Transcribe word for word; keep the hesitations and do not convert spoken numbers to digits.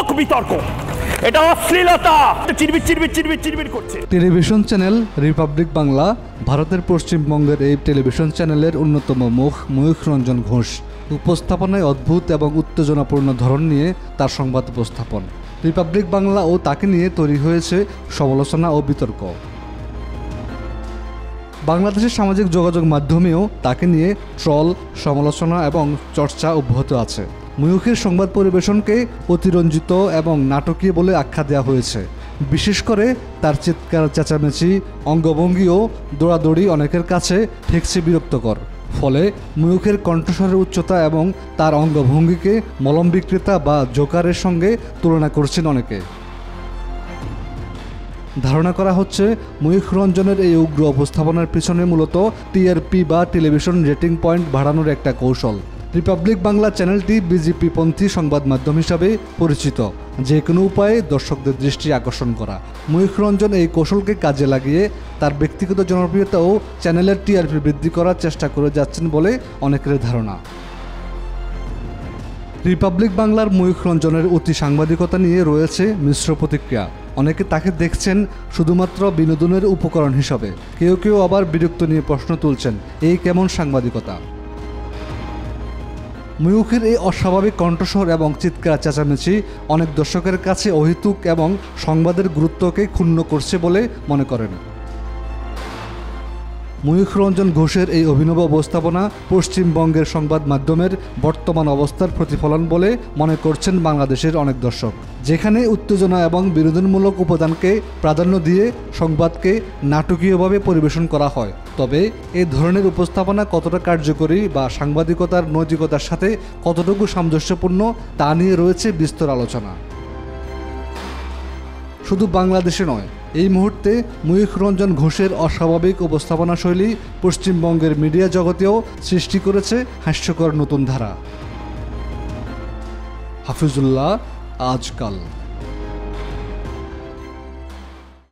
বিতর্ক, এটা অশ্লীলতা, চিরবির চিরবির চিরবির চিরবির করছে। টেলিভিশন চ্যানেল রিপাবলিক বাংলা ভারতের পশ্চিমবঙ্গের এই টেলিভিশন চ্যানেলের অন্যতম মুখ ময়ূখ রঞ্জন ঘোষ। উপস্থাপনায় অদ্ভুত এবং উত্তেজনাপূর্ণ ধরন নিয়ে তার সংবাদ উপস্থাপন। রিপাবলিক বাংলা ও তাকে নিয়ে তৈরি হয়েছে সমালোচনা ও বিতর্ক। বাংলাদেশের সামাজিক যোগাযোগ মাধ্যমেও তাকে নিয়ে ট্রল, সমালোচনা এবং চর্চা অব্যাহত আছে। ময়ূখের সংবাদ পরিবেশনকে অতিরঞ্জিত এবং নাটকীয় বলে আখ্যা দেওয়া হয়েছে। বিশেষ করে তার চিৎকার, চেঁচামেচি, অঙ্গভঙ্গি ও দৌড়াদৌড়ি অনেকের কাছে ঠেকছে বিরক্তকর। ফলে ময়ূখের কণ্ঠস্বরের উচ্চতা এবং তার অঙ্গভঙ্গিকে মলম বিক্রেতা বা জোকারের সঙ্গে তুলনা করছেন অনেকে। ধারণা করা হচ্ছে ময়ূখ রঞ্জনের এই উগ্র উপস্থাপনার পিছনে মূলত টিআরপি বা টেলিভিশন রেটিং পয়েন্ট বাড়ানোর একটা কৌশল। রিপাবলিক বাংলা চ্যানেলটি বিজেপিপন্থী সংবাদ মাধ্যম হিসাবে পরিচিত, যে কোনো উপায়ে দর্শকদের দৃষ্টি আকর্ষণ করা। ময়ূখ রঞ্জন এই কৌশলকে কাজে লাগিয়ে তার ব্যক্তিগত জনপ্রিয়তা ও চ্যানেলের টিআরপি বৃদ্ধি করার চেষ্টা করে যাচ্ছেন বলে অনেকের ধারণা। রিপাবলিক বাংলার ময়ূখ রঞ্জনের অতি সাংবাদিকতা নিয়ে রয়েছে মিশ্র প্রতিক্রিয়া। অনেকে তাকে দেখছেন শুধুমাত্র বিনোদনের উপকরণ হিসাবে, কেউ কেউ আবার বিরক্ত নিয়ে প্রশ্ন তুলছেন, এই কেমন সাংবাদিকতা। ময়ূখের এই অস্বাভাবিক কণ্ঠস্বর এবং চিৎকার চেঁচামেচি অনেক দর্শকের কাছে অহেতুক এবং সংবাদের গুরুত্বকে ক্ষুণ্ণ করছে বলে মনে করেন। ময়ূখ রঞ্জন ঘোষের এই অভিনব উপস্থাপনা পশ্চিমবঙ্গের সংবাদ মাধ্যমের বর্তমান অবস্থার প্রতিফলন বলে মনে করছেন বাংলাদেশের অনেক দর্শক, যেখানে উত্তেজনা এবং বিনোদনমূলক উপাদানকে প্রাধান্য দিয়ে সংবাদকে নাটকীয়ভাবে পরিবেশন করা হয়। তবে এ ধরনের উপস্থাপনা কতটা কার্যকরী বা সাংবাদিকতার নৈতিকতার সাথে কতটুকু সামঞ্জস্যপূর্ণ তা নিয়ে রয়েছে বিস্তর আলোচনা। শুধু বাংলাদেশে নয়, এই মুহূর্তে ময়ূখ রঞ্জন ঘোষের অস্বাভাবিক উপস্থাপনা শৈলী পশ্চিমবঙ্গের মিডিয়া জগতেও সৃষ্টি করেছে হাস্যকর নতুন ধারা। হাফিজুল্লাহ, আজকাল।